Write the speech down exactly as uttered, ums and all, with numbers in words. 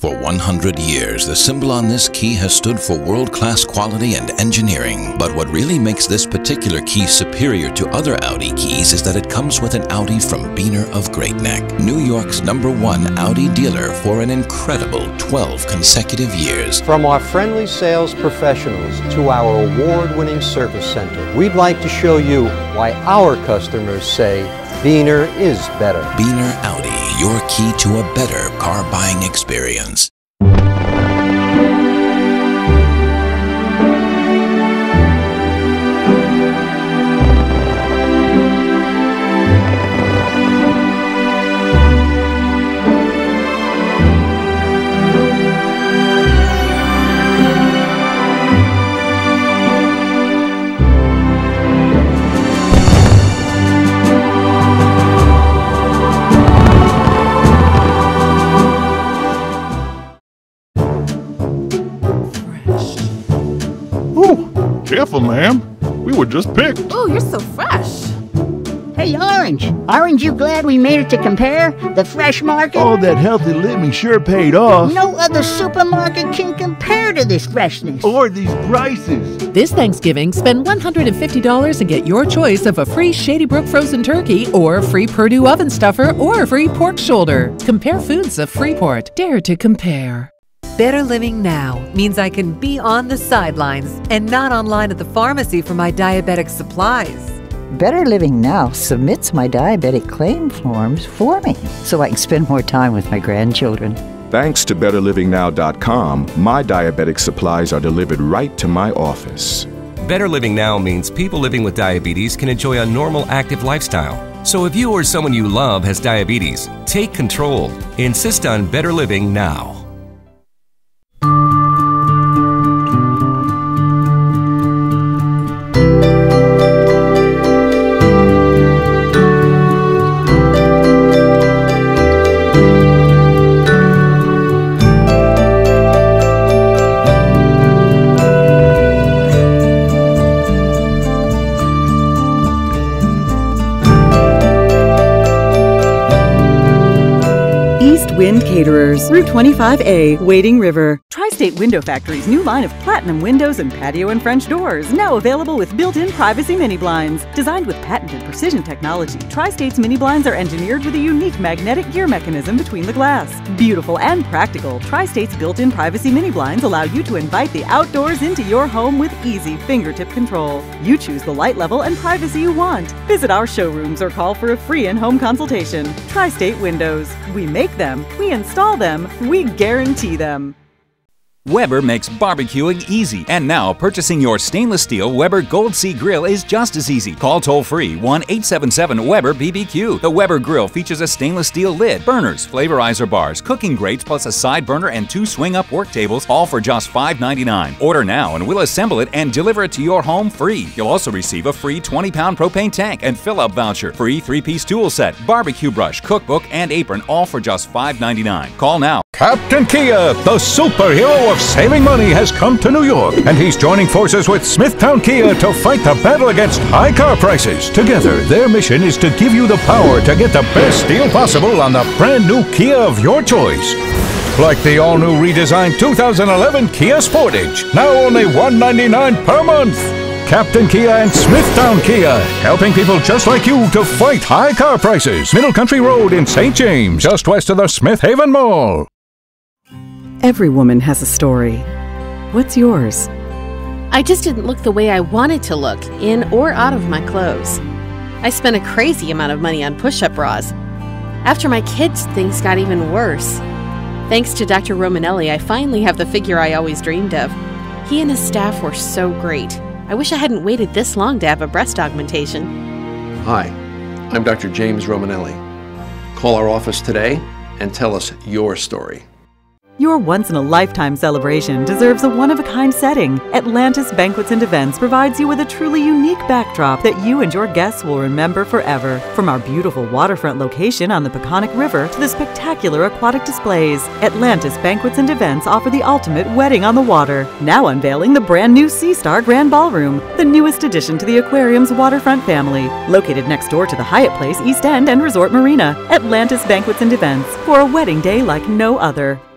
For one hundred years, the symbol on this key has stood for world-class quality and engineering. But what really makes this particular key superior to other Audi keys is that it comes with an Audi from Biener of Great Neck, New York's number one Audi dealer for an incredible twelve consecutive years. From our friendly sales professionals to our award-winning service center, we'd like to show you why our customers say Biener is better. Biener Audi, your key to a better car buying experience. Careful, ma'am. We were just picked. Oh, you're so fresh. Hey, Orange. Aren't you glad we made it to Compare, the fresh market? All that healthy living sure paid off. No other supermarket can compare to this freshness. Or these prices. This Thanksgiving, spend one hundred fifty dollars and get your choice of a free Shady Brook frozen turkey or a free Purdue oven stuffer or a free pork shoulder. Compare Foods of Freeport. Dare to compare. Better living now means I can be on the sidelines and not online at the pharmacy for my diabetic supplies. Better Living Now submits my diabetic claim forms for me so I can spend more time with my grandchildren. Thanks to better living now dot com, my diabetic supplies are delivered right to my office. Better Living Now means people living with diabetes can enjoy a normal, active lifestyle. So if you or someone you love has diabetes, take control. Insist on Better Living Now. Wind Caterers, Route twenty-five A, Wading River. Tri-State Window Factory's new line of platinum windows and patio and French doors, now available with built-in privacy mini blinds. Designed with patented precision technology, Tri-State's mini blinds are engineered with a unique magnetic gear mechanism between the glass. Beautiful and practical, Tri-State's built-in privacy mini blinds allow you to invite the outdoors into your home with easy fingertip control. You choose the light level and privacy you want. Visit our showrooms or call for a free in-home consultation. Tri-State Windows. We make them, we install them, we guarantee them. Weber makes barbecuing easy, and now purchasing your stainless steel Weber Gold Sea Grill is just as easy. Call toll-free one eight seven seven Weber B B Q. The Weber Grill features a stainless steel lid, burners, flavorizer bars, cooking grates, plus a side burner and two swing-up work tables, all for just five ninety-nine. Order now and we'll assemble it and deliver it to your home free. You'll also receive a free twenty pound propane tank and fill-up voucher, free three-piece tool set, barbecue brush, cookbook, and apron, all for just five ninety-nine. Call now. Captain Kia, the superhero of saving money, has come to New York, and he's joining forces with Smithtown Kia to fight the battle against high car prices. Together, their mission is to give you the power to get the best deal possible on the brand new Kia of your choice. Like the all-new redesigned two thousand eleven Kia Sportage, now only one ninety-nine per month. Captain Kia and Smithtown Kia, helping people just like you to fight high car prices. Middle Country Road in Saint James, just west of the Smith Haven Mall. Every woman has a story. What's yours? I just didn't look the way I wanted to look, in or out of my clothes. I spent a crazy amount of money on push-up bras. After my kids, things got even worse. Thanks to Doctor Romanelli, I finally have the figure I always dreamed of. He and his staff were so great. I wish I hadn't waited this long to have a breast augmentation. Hi, I'm Doctor James Romanelli. Call our office today and tell us your story. Your once-in-a-lifetime celebration deserves a one-of-a-kind setting. Atlantis Banquets and Events provides you with a truly unique backdrop that you and your guests will remember forever. From our beautiful waterfront location on the Peconic River to the spectacular aquatic displays, Atlantis Banquets and Events offer the ultimate wedding on the water. Now unveiling the brand new Sea Star Grand Ballroom, the newest addition to the aquarium's waterfront family. Located next door to the Hyatt Place East End and Resort Marina, Atlantis Banquets and Events, for a wedding day like no other.